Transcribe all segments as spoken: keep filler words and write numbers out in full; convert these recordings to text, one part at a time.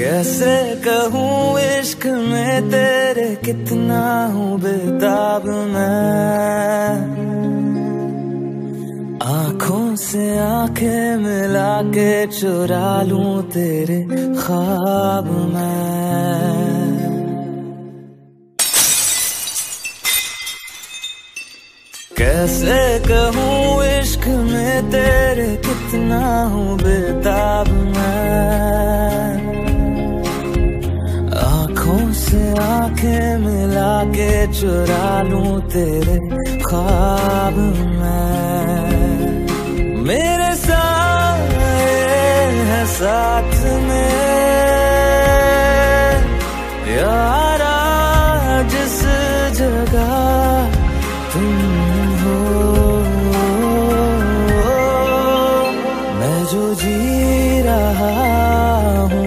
कैसे कहूँ इश्क में तेरे कितना हूँ बेताब मैं, आँखों से आंखें मिला के चुरा लूं तेरे ख्वाब मैं। कैसे कहूँ इश्क में तेरे कितना हूँ बेताब मैं, आँखों से आंखें मिला के चुरा लूं तेरे ख्वाब मैं। मेरे साए हैं साथ में यारा जिस जगह तुम हो, मैं जो जी रहा हूँ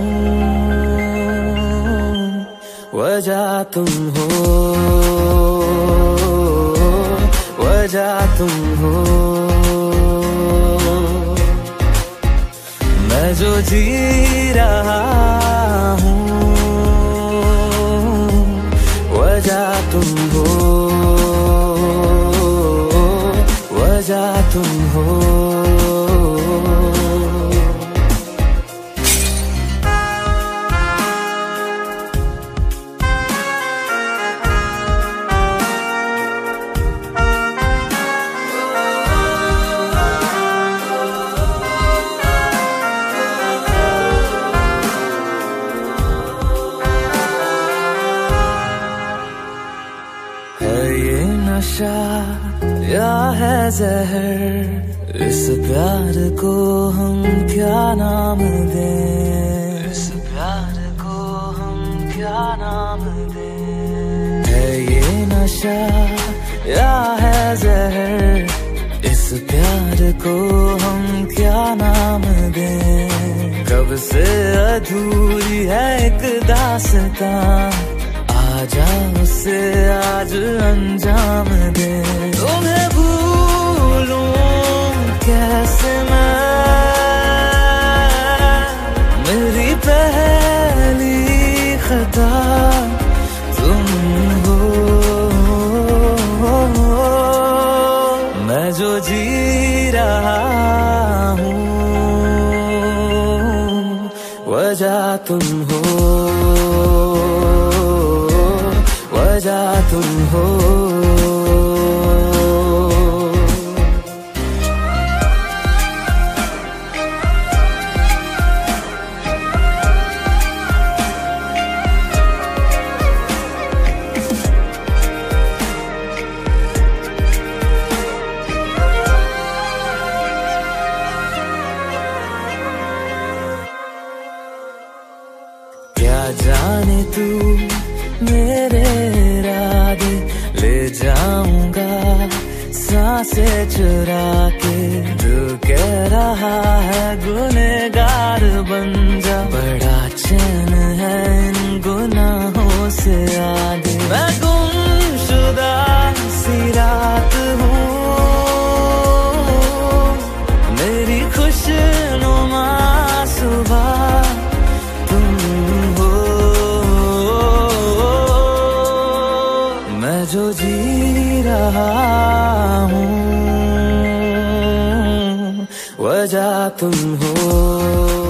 वजह तुम हो, वजह तुम हो। मैं जो जी रहा हूँ वजह तुम हो, वजह तुम हो। नशा या है जहर, इस प्यार को हम क्या नाम दें, इस प्यार को हम क्या नाम दें। है ये नशा या है जहर, इस प्यार को हम क्या नाम दें। कब से अधूरी है एक दास्तां, आजा उसे आज अंजाम दे। तुम्हें भूलूं कैसे मैं, मेरी पहली खता तुम हो। मैं जो जी रहा हूँ वजह तुम हो, वजह तुम हो। क्या जाने तू मेरे इरादे ले जाऊंगा सांसें चुरा के। दिल कह रहा है गुनहगार बन जा, बड़ा चैन है इन गुनाहों से आगे। मैं गुमशुदा सी रात हूँ, मेरी खुशनुमा सुबह तुम हो। मैं जो जी रहा हूँ वजह तुम हो।